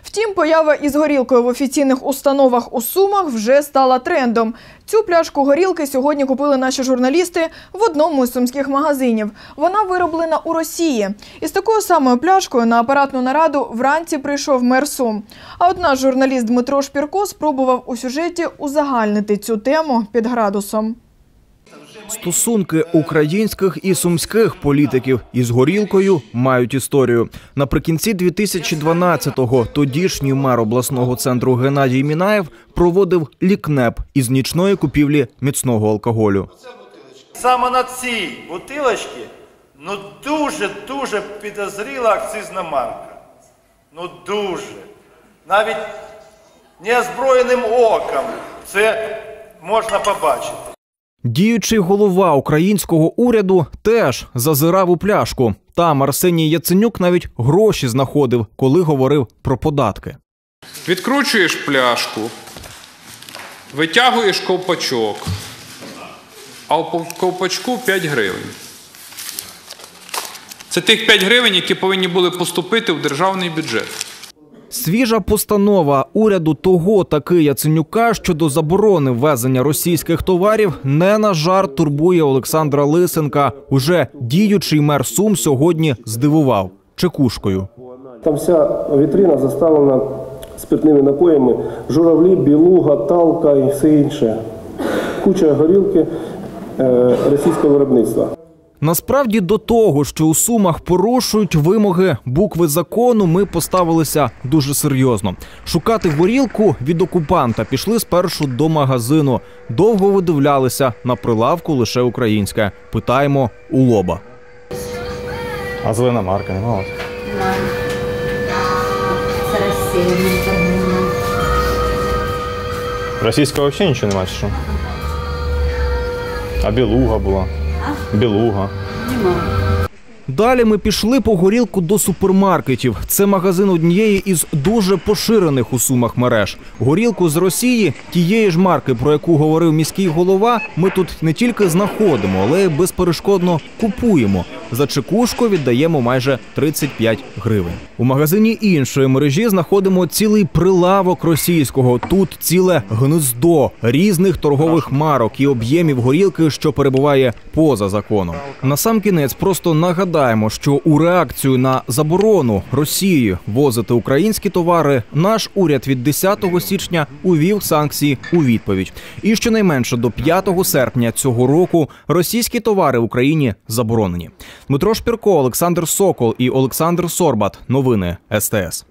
Втім, поява із горілкою в офіційних установах у Сумах вже стала трендом. Цю пляшку горілки сьогодні купили наші журналісти в одному із сумських магазинів. Вона вироблена у Росії. Із такою самою пляшкою на апаратну нараду вранці прийшов мер Сум. А от наш журналіст Дмитро Шпірко спробував у сюжеті узагальнити цю тему під градусом. Стосунки українських і сумських політиків із горілкою мають історію. Наприкінці 2012-го тодішній мер обласного центру Геннадій Мінаєв проводив лікнеп із нічної купівлі міцного алкоголю. Саме на цій бутилочці дуже підозріла акцизна марка. Дуже. Навіть неозброєним оком це можна побачити. Діючий голова українського уряду теж зазирав у пляшку. Там Арсеній Яценюк навіть гроші знаходив, коли говорив про податки. Відкручуєш пляшку, витягуєш ковпачок, а в ковпачку 5 гривень. Це тих 5 гривень, які повинні були поступити в державний бюджет. Свіжа постанова уряду того таки Яценюка щодо заборони ввезення російських товарів не на жарт турбує Олександра Лисенка. Уже діючий мер Сум сьогодні здивував чекушкою. Там вся вітрина заставлена спиртними напоями. Журавлі, білуга, талка і все інше. Куча горілки російського виробництва. Насправді до того, що у Сумах порушують вимоги букви закону, ми поставилися дуже серйозно. Шукати горілку від окупанта пішли спершу до магазину. Довго видивлялися, на прилавку лише українська. Питаємо у лоба. А зелена марка не мала? Це Росія. Російська взагалі нічого немає, чи що? А білуга була? Білуга. Далі ми пішли по горілку до супермаркетів. Це магазин однієї із дуже поширених у Сумах мереж. Горілку з Росії, тієї ж марки, про яку говорив міський голова, ми тут не тільки знаходимо, але й безперешкодно купуємо. За чекушку віддаємо майже 35 гривень. У магазині іншої мережі знаходимо цілий прилавок російського. Тут ціле гнездо різних торгових марок і об'ємів горілки, що перебуває поза законом. Насамкінець просто нагадаємо, що у реакцію на заборону Росії возити українські товари наш уряд від 10 січня увів санкції у відповідь. І щонайменше до 5 серпня цього року російські товари в Україні заборонені. Дмитро Шпірко, Олександр Сокол і Олександр Сорбат. Новини СТС.